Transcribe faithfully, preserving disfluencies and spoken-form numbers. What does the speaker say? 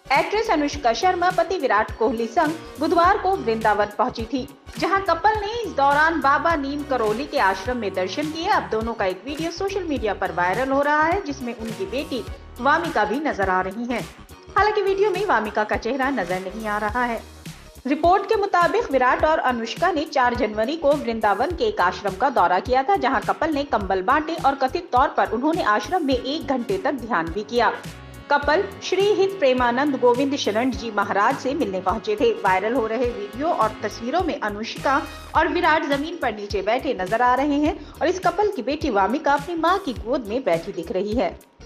Actress Anushka Sharma पति विराट कोहली संग बुधवार को वृंदावन पहुंची थी, जहां कपल ने इस दौरान बाबा नीम करोली के आश्रम में दर्शन किए। अब दोनों का एक वीडियो सोशल मीडिया पर वायरल हो रहा है, जिसमें उनकी बेटी वामिका भी नजर आ रही हैं। हालांकि वीडियो में वामिका का चेहरा नजर नहीं आ रहा है। रिपोर्ट के मुताबिक विराट और अनुष्का ने चार जनवरी को वृंदावन के एक आश्रम का दौरा किया था, जहां कपल ने कंबल बांटे और कथित तौर पर उन्होंने आश्रम में एक घंटे तक ध्यान भी किया। कपल श्री हित प्रेमानंद गोविंद शरण जी महाराज से मिलने पहुंचे थे। वायरल हो रहे वीडियो और तस्वीरों में अनुष्का और विराट जमीन पर नीचे बैठे नजर आ रहे हैं और इस कपल की बेटी वामिका अपनी मां की गोद में बैठी दिख रही है।